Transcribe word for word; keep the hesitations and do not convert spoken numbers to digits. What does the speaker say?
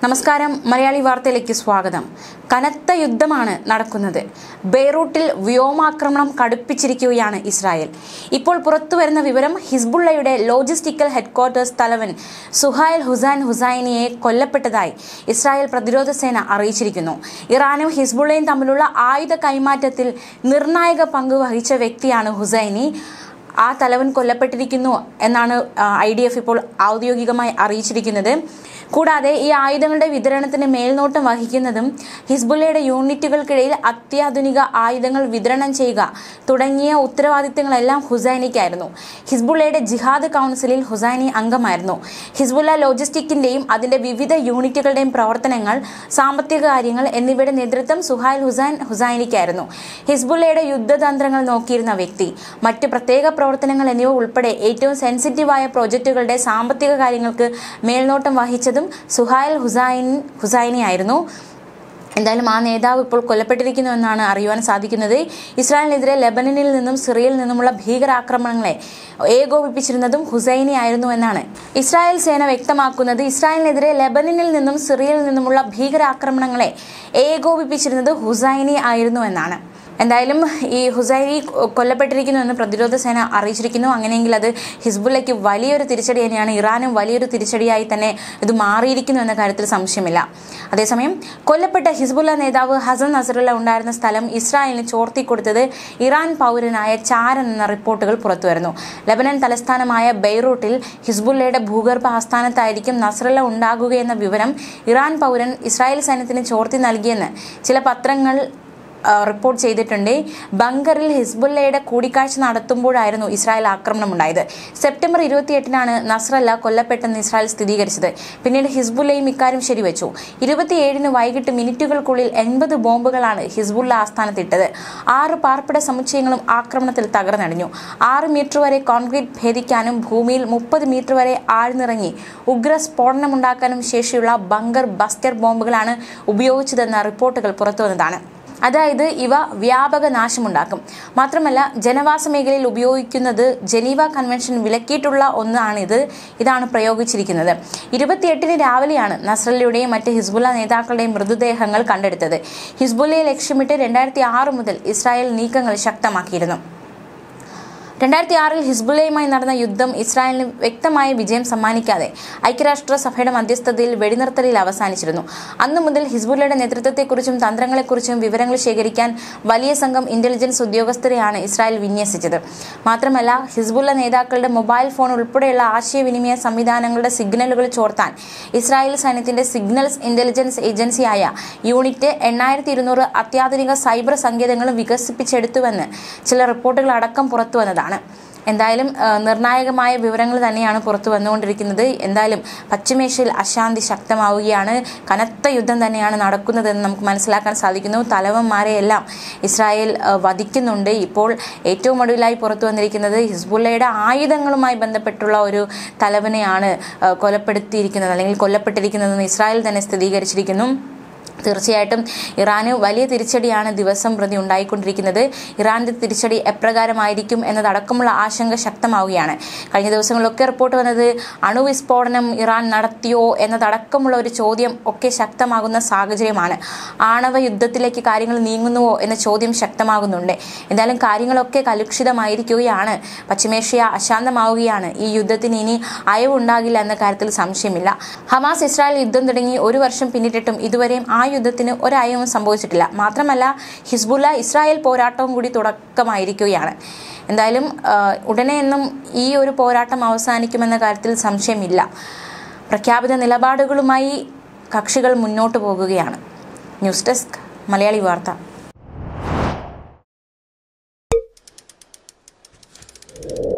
നമസ്കാരം, മലയാളി വാർത്തയിലേക്ക് സ്വാഗതം. കനത്ത യുദ്ധമാണ് നടക്കുന്നത്. ബെയ്റൂട്ടിൽ വ്യോമാക്രമണം കടുപ്പിച്ചിരിക്കുകയാണ് ഇസ്രായേൽ. ഇപ്പോൾ പുറത്തുവരുന്ന വിവരം, ഹിസ്ബുള്ളയുടെ ലോജിസ്റ്റിക്കൽ ഹെഡ്ക്വാർട്ടേഴ്സ് തലവൻ സുഹൈൽ ഹുസൈൻ ഹുസൈനിയെ കൊല്ലപ്പെട്ടതായി ഇസ്രായേൽ പ്രതിരോധ സേന അറിയിച്ചിരിക്കുന്നു. ഇറാനും ഹിസ്ബുള്ളയും തമ്മിലുള്ള ആയുധ കൈമാറ്റത്തിൽ നിർണായക പങ്ക് വഹിച്ച വ്യക്തിയാണ് ഹുസൈനി. ആ തലവൻ കൊല്ലപ്പെട്ടിരിക്കുന്നു എന്നാണ് ഐ ഡി എഫ് ഇപ്പോൾ ഔദ്യോഗികമായി അറിയിച്ചിരിക്കുന്നത്. കൂടാതെ ഈ ആയുധങ്ങളുടെ വിതരണത്തിന് മേൽനോട്ടം വഹിക്കുന്നതും ഹിസ്ബുള്ളയുടെ യൂണിറ്റുകൾക്കിടയിൽ അത്യാധുനിക ആയുധങ്ങൾ വിതരണം ചെയ്യുക തുടങ്ങിയ ഉത്തരവാദിത്തങ്ങളെല്ലാം ഹുസൈനിക്കായിരുന്നു. ഹിസ്ബുള്ളയുടെ ജിഹാദ് കൗൺസിലിൽ ഹുസൈനി അംഗമായിരുന്നു. ഹിസ്ബുള്ള ലോജിസ്റ്റിക്കിന്റെയും അതിന്റെ വിവിധ യൂണിറ്റുകളുടെയും പ്രവർത്തനങ്ങൾ, സാമ്പത്തിക കാര്യങ്ങൾ എന്നിവയുടെ നേതൃത്വം സുഹൈൽ ഹുസൈൻ ഹുസൈനിക്കായിരുന്നു. ഹിസ്ബുള്ളയുടെ യുദ്ധതന്ത്രങ്ങൾ നോക്കിയിരുന്ന വ്യക്തി, മറ്റ് പ്രത്യേക പ്രവർത്തനങ്ങൾ എന്നിവ ഉൾപ്പെടെ ഏറ്റവും സെൻസിറ്റീവായ പ്രോജക്റ്റുകളുടെ സാമ്പത്തിക കാര്യങ്ങൾക്ക് മേൽനോട്ടം വഹിച്ചതും സുഹൈൽ ഹുസൈൻ ഹുസൈനി ആയിരുന്നു. എന്തായാലും ആ നേതാവ് ഇപ്പോൾ കൊല്ലപ്പെട്ടിരിക്കുന്നു എന്നാണ് അറിയുവാൻ സാധിക്കുന്നത്. ഇസ്രായേലിനെതിരെ ലെബനനിൽ നിന്നും സിറിയയിൽ നിന്നുമുള്ള ഭീകരാക്രമണങ്ങളെ ഏകോപിപ്പിച്ചിരുന്നതും ഹുസൈനി ആയിരുന്നു എന്നാണ് ഇസ്രായേൽ സേന വ്യക്തമാക്കുന്നത്. ഇസ്രായേലിനെതിരെ ലെബനനിൽ നിന്നും സിറിയയിൽ നിന്നുമുള്ള ഭീകരാക്രമണങ്ങളെ ഏകോപിപ്പിച്ചിരുന്നത് ഹുസൈനി ആയിരുന്നു എന്നാണ്. എന്തായാലും ഈ ഹുസൈനി കൊല്ലപ്പെട്ടിരിക്കുന്നു എന്ന് പ്രതിരോധ സേന അറിയിച്ചിരിക്കുന്നു. അങ്ങനെയെങ്കിൽ അത് ഹിസ്ബുള്ളയ്ക്ക് വലിയൊരു തിരിച്ചടി തന്നെയാണ്. ഇറാനും വലിയൊരു തിരിച്ചടിയായി തന്നെ ഇത് മാറിയിരിക്കുന്നു എന്ന കാര്യത്തിൽ സംശയമില്ല. അതേസമയം കൊല്ലപ്പെട്ട ഹിസ്ബുള്ള നേതാവ് ഹസൻ നസറുള്ള ഉണ്ടായിരുന്ന സ്ഥലം ഇസ്രായേലിന് ചോർത്തിക്കൊടുത്തത് ഇറാൻ പൗരനായ ചാരൻ എന്ന റിപ്പോർട്ടുകൾ പുറത്തുവരുന്നു. ലെബനൻ തലസ്ഥാനമായ ബെയ്റൂട്ടിൽ ഹിസ്ബുള്ളയുടെ ഭൂഗർഭ ആസ്ഥാനത്തായിരിക്കും നസറുള്ള ഉണ്ടാകുകയെന്ന വിവരം ഇറാൻ പൗരൻ ഇസ്രായേൽ സൈന്യത്തിന് ചോർത്തി നൽകിയെന്ന് ചില പത്രങ്ങൾ റിപ്പോർട്ട് ചെയ്തിട്ടുണ്ട്. ബങ്കറിൽ ഹിസ്ബുള്ളയുടെ കൂടിക്കാഴ്ച നടത്തുമ്പോഴായിരുന്നു ഇസ്രായേൽ ആക്രമണം ഉണ്ടായത്. സെപ്റ്റംബർ ഇരുപത്തിയെട്ടിനാണ് നസ്രല്ല കൊല്ലപ്പെട്ടെന്ന് ഇസ്രായേൽ സ്ഥിരീകരിച്ചത്. പിന്നീട് ഹിസ്ബുള്ളയും ഇക്കാര്യം ശരിവെച്ചു. ഇരുപത്തിയേഴിന് വൈകിട്ട് മിനിറ്റുകൾക്കുള്ളിൽ എൺപത് ബോംബുകളാണ് ഹിസ്ബുള്ള ആസ്ഥാനത്തിട്ടത്. ആറ് പാർപ്പിട സമുച്ചയങ്ങളും ആക്രമണത്തിൽ തകർന്നടിഞ്ഞു. ആറ് മീറ്റർ വരെ കോൺക്രീറ്റ് ഭേദിക്കാനും ഭൂമിയിൽ മുപ്പത് മീറ്റർ വരെ ആഴ്ന്നിറങ്ങി ഉഗ്ര സ്ഫോടനമുണ്ടാക്കാനും ശേഷിയുള്ള ബങ്കർ ബസ്റ്റർ ബോംബുകളാണ് ഉപയോഗിച്ചതെന്ന റിപ്പോർട്ടുകൾ പുറത്തുവന്നതാണ്. അതായത് ഇവ വ്യാപക നാശമുണ്ടാക്കും. മാത്രമല്ല, ജനവാസ മേഖലയിൽ ഉപയോഗിക്കുന്നത് ജനീവ കൺവെൻഷൻ വിലക്കിയിട്ടുള്ള ഒന്നാണിത്. ഇതാണ് പ്രയോഗിച്ചിരിക്കുന്നത്. ഇരുപത്തിയെട്ടിന് രാവിലെയാണ് നസ്രല്ലയുടെയും മറ്റ് ഹിസ്ബുള്ള നേതാക്കളുടെയും മൃതദേഹങ്ങൾ കണ്ടെടുത്തത്. ഹിസ്ബുള്ളയെ ലക്ഷ്യമിട്ട് രണ്ടായിരത്തി ആറ് മുതൽ ഇസ്രായേൽ നീക്കങ്ങൾ ശക്തമാക്കിയിരുന്നു. രണ്ടായിരത്തി ആറിൽ ഹിസ്ബുള്ളയുമായി നടന്ന യുദ്ധം ഇസ്രായേലിന് വ്യക്തമായ വിജയം സമ്മാനിക്കാതെ ഐക്യരാഷ്ട്ര സഭയുടെ മധ്യസ്ഥതയിൽ വെടിനിർത്തലിൽ അവസാനിച്ചിരുന്നു. അന്നു മുതൽ ഹിസ്ബുള്ളയുടെ നേതൃത്വത്തെക്കുറിച്ചും തന്ത്രങ്ങളെക്കുറിച്ചും വിവരങ്ങൾ ശേഖരിക്കാൻ വലിയ സംഘം ഇന്റലിജൻസ് ഉദ്യോഗസ്ഥരെയാണ് ഇസ്രായേൽ വിന്യസിച്ചത്. മാത്രമല്ല, ഹിസ്ബുള്ള നേതാക്കളുടെ മൊബൈൽ ഫോൺ ഉൾപ്പെടെയുള്ള ആശയവിനിമയ സംവിധാനങ്ങളുടെ സിഗ്നലുകൾ ചോർത്താൻ ഇസ്രായേൽ സൈന്യത്തിന്റെ സിഗ്നൽസ് ഇന്റലിജൻസ് ഏജൻസിയായ യൂണിറ്റ് എണ്ണായിരത്തി ഇരുന്നൂറ് അത്യാധുനിക സൈബർ സങ്കേതങ്ങളും വികസിപ്പിച്ചെടുത്തുവെന്ന് ചില റിപ്പോർട്ടുകൾ അടക്കം പുറത്തുവന്നതാണ്. എന്തായാലും നിർണായകമായ വിവരങ്ങൾ തന്നെയാണ് പുറത്തു വന്നുകൊണ്ടിരിക്കുന്നത്. എന്തായാലും പശ്ചിമേഷ്യയിൽ അശാന്തി ശക്തമാവുകയാണ്. കനത്ത യുദ്ധം തന്നെയാണ് നടക്കുന്നതെന്ന് നമുക്ക് മനസ്സിലാക്കാൻ സാധിക്കുന്നു. തലവന്മാരെയെല്ലാം ഇസ്രായേൽ വധിക്കുന്നുണ്ട്. ഇപ്പോൾ ഏറ്റവും ഒടുവിലായി പുറത്തു വന്നിരിക്കുന്നത് ഹിസ്ബുള്ളയുടെ ആയുധങ്ങളുമായി ബന്ധപ്പെട്ടുള്ള ഒരു തലവനെയാണ് കൊലപ്പെടുത്തിയിരിക്കുന്നത് അല്ലെങ്കിൽ കൊല്ലപ്പെട്ടിരിക്കുന്നതെന്ന് ഇസ്രായേൽ തന്നെ സ്ഥിരീകരിച്ചിരിക്കുന്നു. തീർച്ചയായിട്ടും ഇറാന് വലിയ തിരിച്ചടിയാണ് ദിവസം പ്രതി ഉണ്ടായിക്കൊണ്ടിരിക്കുന്നത്. ഇറാന്റെ തിരിച്ചടി എപ്രകാരമായിരിക്കും എന്നതടക്കമുള്ള ആശങ്ക ശക്തമാവുകയാണ്. കഴിഞ്ഞ ദിവസങ്ങളിലൊക്കെ റിപ്പോർട്ട് വന്നത് അണുവിസ്ഫോടനം ഇറാൻ നടത്തിയോ എന്നതടക്കമുള്ള ഒരു ചോദ്യം ഒക്കെ ശക്തമാകുന്ന സാഹചര്യമാണ്. ആണവ യുദ്ധത്തിലേക്ക് കാര്യങ്ങൾ നീങ്ങുന്നുവോ എന്ന ചോദ്യം ശക്തമാകുന്നുണ്ട്. എന്തായാലും കാര്യങ്ങളൊക്കെ കലുഷിതമായിരിക്കുകയാണ്. പശ്ചിമേഷ്യ അശാന്തമാവുകയാണ്. ഈ യുദ്ധത്തിന് ഇനി അയവുണ്ടാകില്ല എന്ന കാര്യത്തിൽ സംശയമില്ല. ഹമാസ് ഇസ്രായേൽ യുദ്ധം തുടങ്ങി ഒരു വർഷം പിന്നിട്ടിട്ടും ഇതുവരെയും ആ യുദ്ധത്തിന് ഒരയവും സംഭവിച്ചിട്ടില്ല. മാത്രമല്ല, ഹിസ്ബുള്ള ഇസ്രായേൽ പോരാട്ടവും കൂടി തുടക്കമായിരിക്കുകയാണ്. എന്തായാലും ഉടനെയൊന്നും ഈ ഒരു പോരാട്ടം അവസാനിക്കുമെന്ന കാര്യത്തിൽ സംശയമില്ല. പ്രഖ്യാപിത നിലപാടുകളുമായി കക്ഷികൾ മുന്നോട്ട് പോകുകയാണ്. ന്യൂസ് ഡെസ്ക്, മലയാളി വാർത്ത.